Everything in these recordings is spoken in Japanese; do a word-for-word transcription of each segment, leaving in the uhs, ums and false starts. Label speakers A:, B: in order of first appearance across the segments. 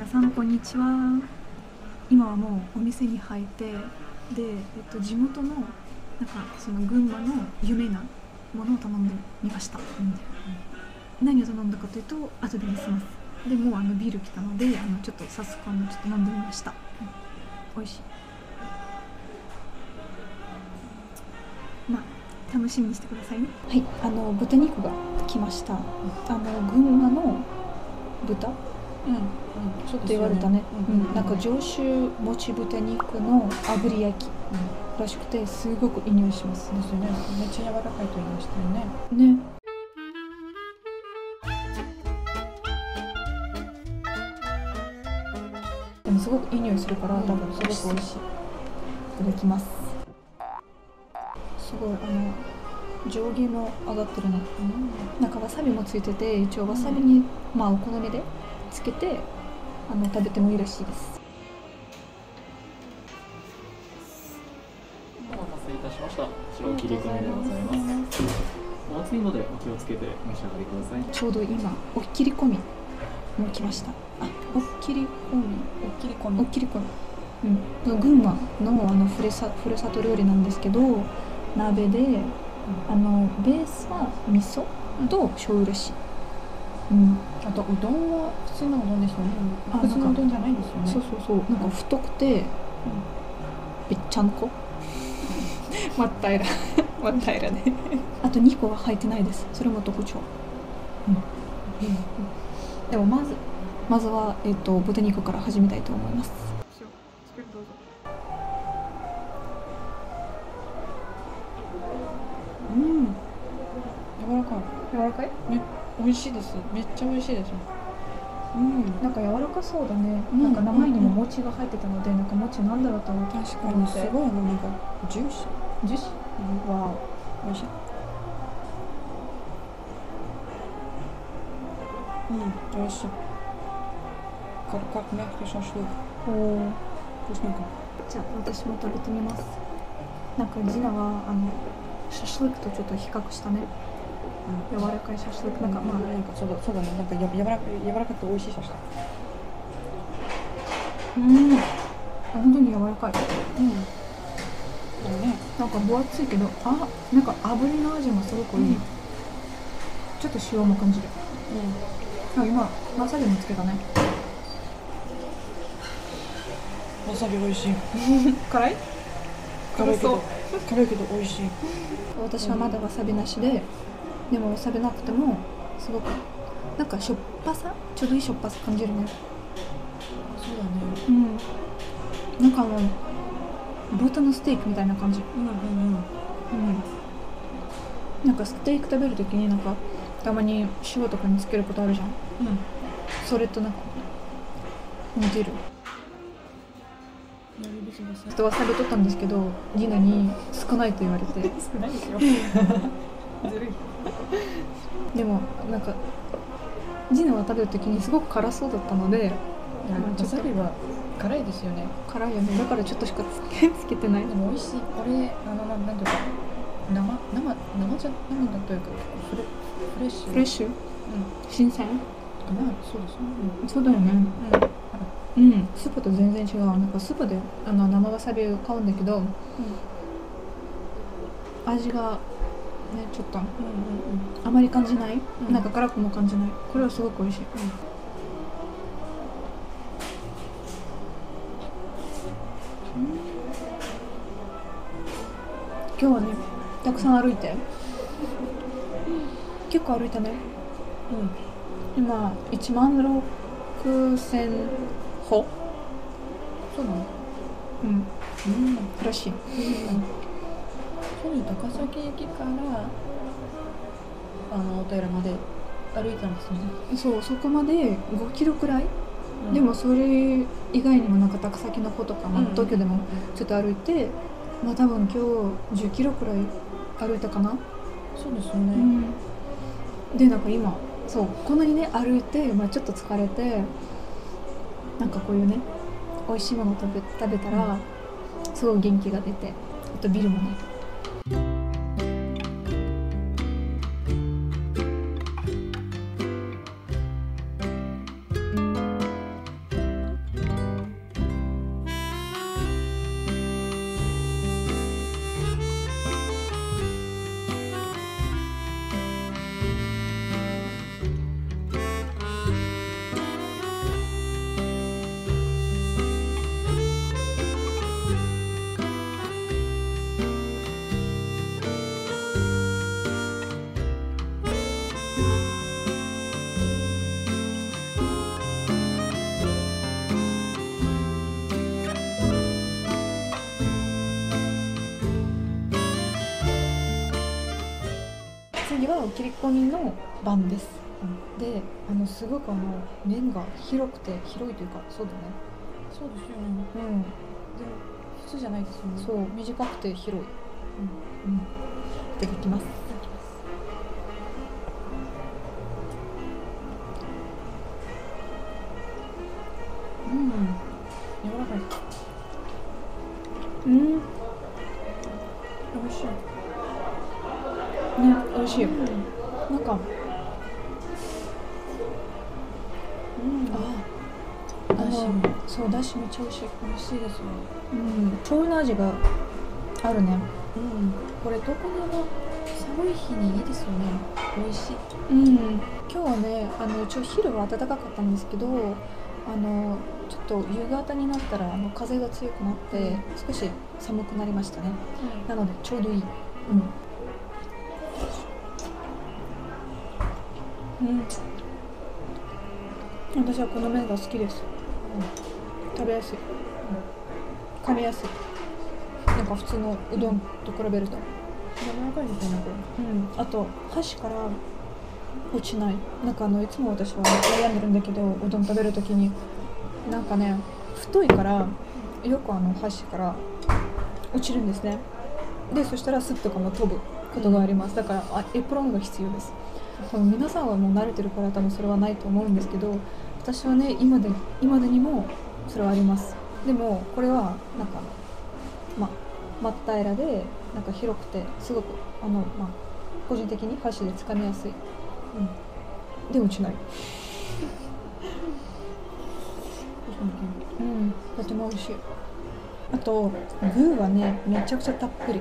A: 皆さんこんにちは。今はもうお店に入ってで、えっと、地元のなんかその群馬の有名なものを頼んでみました、うん、何を頼んだかというと後で見せます。でもうあのビール来たのであのちょっと早速あのちょっと飲んでみました、うん、美味しい。まあ楽しみにしてくださいね。はい、あの豚肉が来ました。あの群馬の豚
B: うんうん、そう
A: って言われたね、
B: うんうん
A: うん、なんか上州もち豚肉の炙り焼きらしくてすごくいい匂いします
B: ですよね。めっちゃ柔らかいと言いましたよ
A: ね。ね。でもすごくいい匂いするから、うん、多分すごく美味しい。いただきます。すごいあの上下も上がってるね、うん、なんかわさびもついてて一応わさびに、うん、まあお好みでつけてあの食べてもいいらしいです。
C: お待たせいたしました。こちらお切り込みでございます。お熱いのでお気をつけて召し上がりください。
A: ちょうど今お切り込みも来ました。あ、お切り込み、
B: お切り込み、
A: お切り込み。うん。群馬のあのふるさふるさと料理なんですけど、鍋で、うん、あのベースは味噌と醤油らしい。うん。
B: あとうどんは普通のうどんですよね。普通のうどんじゃないんですよね。
A: そうそうそう。なんか太くて、うん、ぺっちゃんこ。まったいら、まったいらね。あとにこは入ってないです。それも特徴。うん。うん、でもまずまずはえっと豚肉から始めたいと思います。
B: うん。柔らかい。
A: 柔らかい？
B: め美味しいです。めっちゃ美味しいです。
A: うん、なんか柔らかそうだね、うん、なんか名前にも餅が入ってたので、うん、なんか餅なんだろうと思って。
B: 確かにすごいあのなんかジューシー
A: ジューシー、うん、わ
B: お、美味しい。うん、美味しい。カルカルメフレシャシュー。おお、
A: じゃあ私も食べてみます。なんかジナはあのシャシュリクとちょっと比較したね。うん、柔らかいシャシュリク、なんかまあ
B: なんかそうだそうだね、なんかや柔らか柔らかくて美味しいシャシュリク。
A: うん、本当に柔らかい。うん。
B: ね、
A: なんか分厚いけど、あ、なんか炙りの味もすごくいい。うん、ちょっと塩も感じる。うん。あ、今わさびもつけたね。
B: わさび美味しい。
A: 辛い？
B: 辛いけど辛いけど美味しい。
A: 私はまだわさびなしで、でもわさびなくてもすごくなんかしょっぱさ、ちょうどいいしょっぱさ感じるね。
B: そうだね。
A: うん。なんかあの豚のステーキみたいな感じ。
B: うんうんうん。うん。
A: なんかステーキ食べるときになんかたまに塩とかにつけることあるじゃん。うん。それとなんか似てる。ちょっとわさび取ったんですけど、ジナに少ないと言われて。
B: 少ないですよ。ずるい。
A: でもなんかジナは食べるときにすごく辛そうだったので、
B: わさびは辛いですよね。
A: 辛いよね。だからちょっとしかつけつけてない。
B: でも美味しい。これあのなんなんていうか生生生じゃ生だというかフレフレッシュ。
A: フレッシュ。うん。新鮮。か
B: な。そうですね。
A: うん。そうだよね。うん。うん、スープと全然違う。なんかスープであの生わさびを買うんだけど、うん、味がねちょっと、うんうんうん、あまり感じない、うん、なんか辛くも感じない。これはすごく美味しい。うん、うん、今日はねたくさん歩いて結構歩いたね。うん、今いちまんろくせんほ。
B: そうなの？
A: うん。うん。らしい。うん。
B: そういう高崎駅からあのお寺まで歩いたんですね。
A: そう、そこまでごキロくらい。うん、でもそれ以外にもなんか高崎の方とか、まあ、東京でもちょっと歩いて、うん、まあ多分今日じゅっキロくらい歩いたかな。
B: そうですよね。うん、
A: でなんか今そうこんなにね歩いて、まあ、ちょっと疲れて。なんかこういうね美味しいものを食べ、食べたら、うん、すごい元気が出て、あとビールもね。
B: 次は切り込みの番です。で、あのすごくあの面が広くて広いというか、そうだね。
A: そうですよね。
B: うん。
A: でも普通じゃないですよね。
B: そう短くて広い。うん。うん。いただきます。うん。柔らかい。うん。美味しい。ね、美味しい。なんか。うん。あ。だし。そう、だしめっちゃ美味しい。
A: 美味しいですね。
B: うん。醤油の味があるね。
A: うん。これ特にあの寒い日にいいですよね。美味しい。
B: うん。今日はね、あの一応昼は暖かかったんですけど、あのちょっと夕方になったらあの風が強くなって少し寒くなりましたね。なのでちょうどいい。うん。うん。私はこの麺が好きです。うん、食べやすい。うん、噛みやすい。なんか普通のうどんと比べると。
A: 柔らかいですね、これ。
B: うん。あと箸から落ちない。なんかあのいつも私は悩んでるんだけど、うどん食べるときになんかね、太いからよくあの箸から落ちるんですね。で、そしたらスッとかも飛ぶことがあります。だからあエプロンが必要です。多分皆さんはもう慣れてるから多分それはないと思うんですけど、私はね、今で今でにもそれはあります。でもこれはなんかま真っ平らでなんか広くてすごくあのまあ個人的に箸で掴みやすい。うん。で落ちない。うん、とても美味しい。あと具はね、めちゃくちゃたっぷり。うん、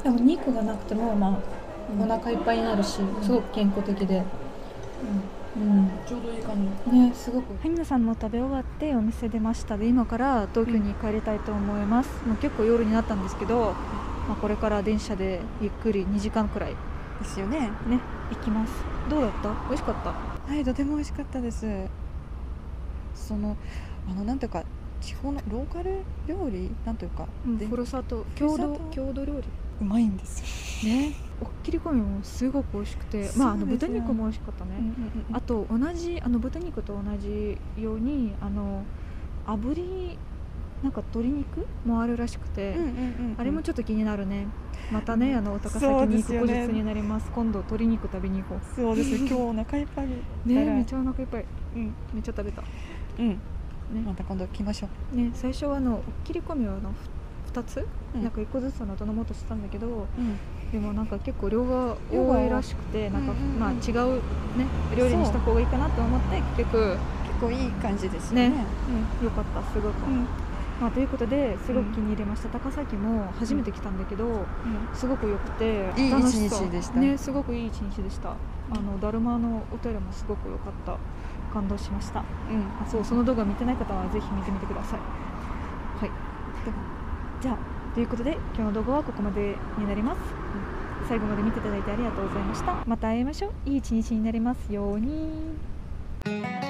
B: でも肉がなくてもまあ、うん、お腹いっぱいになるし、すごく健康的で。うん、うん、
A: ちょうどいい感じ。
B: ね、すごく。
A: はい、皆さんも食べ終わってお店出ました。で、今から東京に帰りたいと思います。もう結構夜になったんですけど、まあ、これから電車でゆっくりにじかんくらい
B: ですよね。
A: ね、行きます。どうだった？美味しかった？
D: はい、とても美味しかったです。そのあのなんていうか地方のローカル料理なんというか、
A: うん、
D: で
A: ふるさと
D: ふるさと
A: 郷土郷土料理
D: うまいんですよ。
A: ね。おっきり込みもすごく美味しくて、まああの豚肉も美味しかったね。
D: うんうんうんうん、
A: あと同じあの豚肉と同じようにあの炙りなんか鶏肉もあるらしくて、
D: うんうんうんうん、
A: あれもちょっと気になるね。またね、あの高崎に行く後日になります。今度鶏肉食べに行こう。
D: そうです今日お腹いっぱい
A: ね、めっちゃお腹いっぱい。うん、めっちゃ食べた。
D: うん、
A: ね、
D: また今度来ましょ
A: う。ね、最初はあのおっきり込みはあのふたつ、
D: うん、
A: なんかいっこずつの頼もうとしたんだけど、
D: うん、
A: でもなんか結構量が多いらしくて、なんか、
D: うんうんうん、
A: まあ違うね料理にした方がいいかなと思って結局
D: 結構いい感じですね。
A: ね、うん、よかったすごく。うん、まあ、ということですごく気に入れました。高崎も初めて来たんだけど、うん、すごく良くて
D: いい一日でした
A: ね。すごくいい一日でした。あのだるまのおトイレもすごく良かった。感動しました。うん、あ、そう、その動画見てない方はぜひ見てみてください。はい。じゃあということで今日の動画はここまでになります。うん、最後まで見ていただいてありがとうございました。また会いましょう。いい一日になりますように。